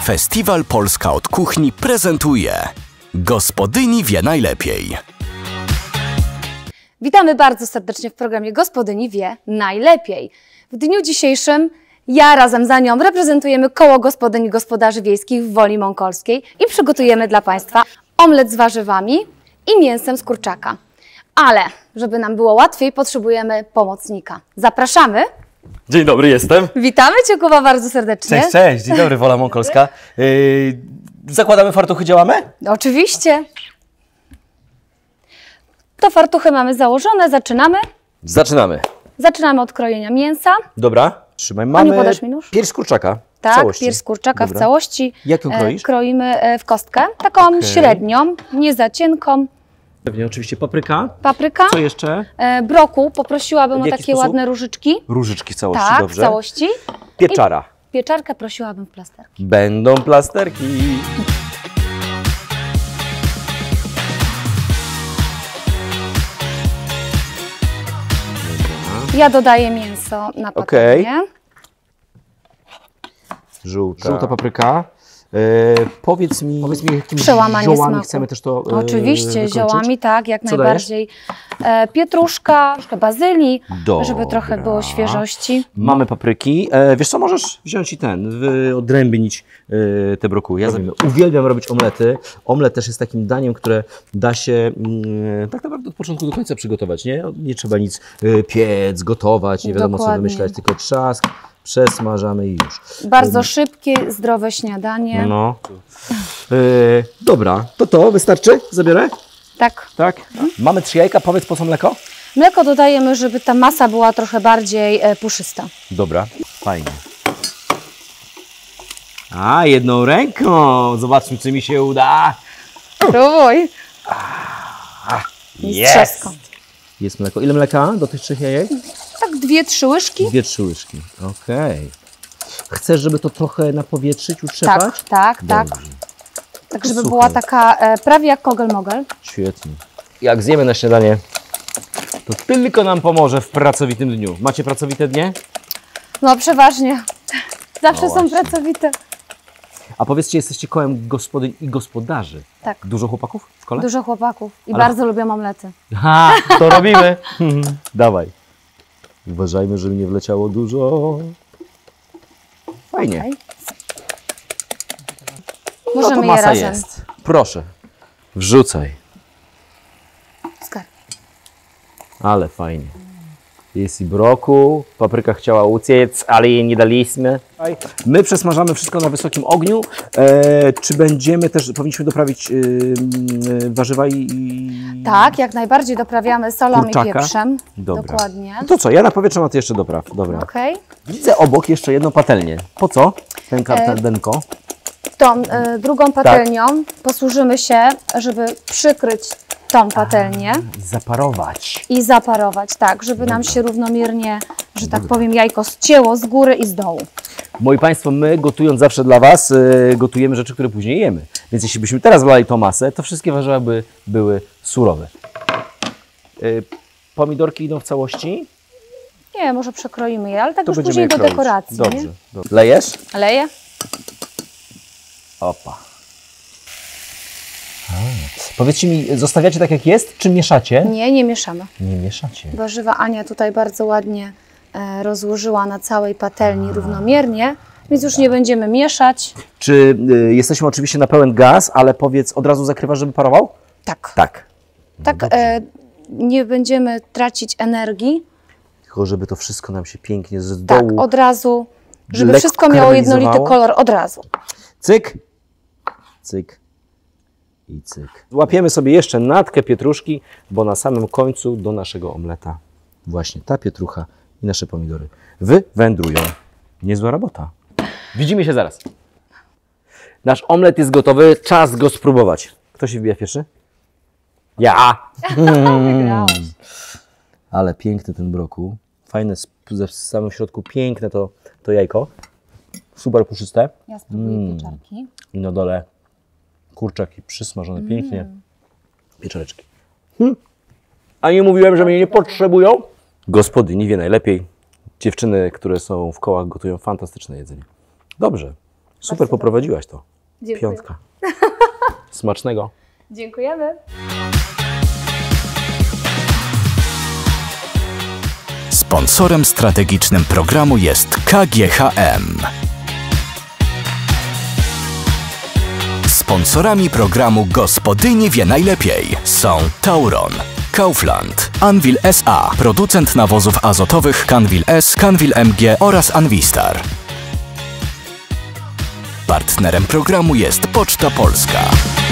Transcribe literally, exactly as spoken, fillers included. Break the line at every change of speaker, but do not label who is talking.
Festiwal Polska od Kuchni prezentuje Gospodyni wie najlepiej.
Witamy bardzo serdecznie w programie Gospodyni wie najlepiej. W dniu dzisiejszym ja razem z Anią reprezentujemy Koło Gospodyń i Gospodarzy Wiejskich w Woli Mąkolskiej i przygotujemy dla Państwa omlet z warzywami i mięsem z kurczaka. Ale żeby nam było łatwiej, potrzebujemy pomocnika. Zapraszamy!
Dzień dobry, jestem.
Witamy Cię, Kuba, bardzo serdecznie.
Cześć, cześć, dzień dobry, Wola Mąkolska. Yy, zakładamy fartuchy, działamy?
Oczywiście. To fartuchy mamy założone, zaczynamy.
Zaczynamy.
Zaczynamy od krojenia mięsa.
Dobra, trzymaj, mamy
Aniu, podasz mi nóż?
pierś kurczaka w
Tak,
całości.
pierś kurczaka
Dobra.
w całości.
Jak ją kroisz?
E, kroimy e, w kostkę, taką
Okej.
średnią, nie za cienką.
Pewnie, oczywiście papryka.
Papryka.
Co jeszcze?
E, broku, poprosiłabym
W
o
jaki
takie
sposób?
ładne różyczki.
Różyczki w całości,
Tak,
dobrze.
w całości.
Pieczara.
I pieczarkę prosiłabym w plasterki.
Będą plasterki.
Ja dodaję mięso na
Okej.
patelnię.
Żółta. Żółta papryka. E, powiedz mi, powiedz mi jakimi
Przełamanie
ziołami
smaku.
chcemy też to e,
Oczywiście,
wykończyć?
ziołami, tak, jak
Co
najbardziej. E, pietruszka, troszkę bazylii,
Dobra.
żeby trochę było świeżości.
Mamy papryki. E, wiesz co, możesz wziąć i ten, w, odrębnić e, te brokuły. Ja zrobimy. Uwielbiam robić omlety. Omlet też jest takim daniem, które da się mm, tak naprawdę od początku do końca przygotować. Nie, nie trzeba nic e, piec, gotować, nie wiadomo
Dokładnie.
co wymyślać, tylko trzask, przesmażamy i już.
Bardzo szybkie, zdrowe śniadanie.
No. E, dobra, to to wystarczy? Zabiorę?
Tak.
Tak. Mamy trzy jajka. Powiedz, po co mleko?
Mleko dodajemy, żeby ta masa była trochę bardziej e, puszysta.
Dobra, fajnie. A, jedną ręką. Zobaczmy, czy mi się uda.
Próbuj. I z
Jest!
trzaską.
Jest mleko. Ile mleka do tych trzech jajek?
Tak dwie, trzy łyżki.
Dwie, trzy łyżki. Okej. Chcesz, żeby to trochę napowietrzyć, utrzepać?
Tak, tak, tak.
Dobrze.
Tak, żeby
Super.
była taka e, prawie jak kogel-mogel.
Świetnie. Jak zjemy na śniadanie, to tylko nam pomoże w pracowitym dniu. Macie pracowite dnie?
No przeważnie. Zawsze
No
są
właśnie.
pracowite.
A powiedzcie, jesteście kołem gospodyń i gospodarzy.
Tak.
Dużo chłopaków w szkole?
Dużo chłopaków i
Ale-
bardzo lubią omlety.
Ha, to robimy. Dawaj. Uważajmy, żeby nie wleciało dużo. Fajnie.
Okej.
No
Możemy
to
je
masa
razem.
jest. Proszę. Wrzucaj.
Skarb.
Ale fajnie. Jest i broku. Papryka chciała uciec, ale jej nie daliśmy. My przesmażamy wszystko na wysokim ogniu. E, czy będziemy też, powinniśmy doprawić y, y, warzywa i... i...
Tak, jak najbardziej doprawiamy solą
Kurczaka?
i pieprzem.
Dobra.
Dokładnie.
No to co, ja na powietrze, a ty jeszcze dopraw. Dobra.
Okej.
Widzę obok jeszcze jedną patelnię. Po co? Ten kartadenko.
Tą e, drugą patelnią posłużymy się, żeby przykryć tą patelnię
Zaparować.
i zaparować, tak, żeby nam się równomiernie, że tak powiem, jajko zcięło z góry i z dołu.
Moi Państwo, my gotując zawsze dla Was, y, gotujemy rzeczy, które później jemy. Więc jeśli byśmy teraz wlali tą masę, to wszystkie warzywa by były surowe. Y, pomidorki idą w całości?
Nie, może przekroimy je, ale tak
To
już
będziemy
później
je
do
kroić.
dekoracji.
Dobrze,
Nie?
dobrze. Lejesz?
Leję?
Opa. A. Powiedzcie mi, zostawiacie tak jak jest, czy mieszacie?
Nie, nie mieszamy.
Nie mieszacie.
Warzywa Ania tutaj bardzo ładnie e, rozłożyła na całej patelni równomiernie, więc już nie będziemy mieszać.
Czy y, jesteśmy oczywiście na pełen gaz, ale powiedz, od razu zakrywasz, żeby parował?
Tak.
Tak.
Tak, e, nie będziemy tracić energii.
Tylko żeby to wszystko nam się pięknie z
Tak,
dołu...
od razu, żeby
lekko
wszystko miało jednolity
karmelizowało.
kolor od razu.
Cyk, cyk i cyk. Łapiemy sobie jeszcze natkę pietruszki, bo na samym końcu do naszego omleta właśnie ta pietrucha i nasze pomidory wywędrują. Niezła robota. Widzimy się zaraz. Nasz omlet jest gotowy, czas go spróbować. Kto się wbija pierwszy? Ja!
Wygrałam.
Ale piękny ten brokuł. Fajne w samym środku, piękne to, to jajko. Super puszyste.
Ja spróbuję
Mm.
pieczarki.
I na dole kurczaki przysmażone pięknie. Pieczareczki. Hmm. A nie mówiłem, że mnie nie potrzebują? Gospodyni wie najlepiej. Dziewczyny, które są w kołach, gotują fantastyczne jedzenie. Dobrze. Super
Bardzo
poprowadziłaś to.
Dziękuję.
Piątka. Smacznego.
Dziękujemy.
Sponsorem strategicznym programu jest K G H M. Sponsorami programu Gospodyni wie najlepiej są Tauron, Kaufland, Anvil S A, producent nawozów azotowych Canvil S, Canvil M G oraz Anvistar. Partnerem programu jest Poczta Polska.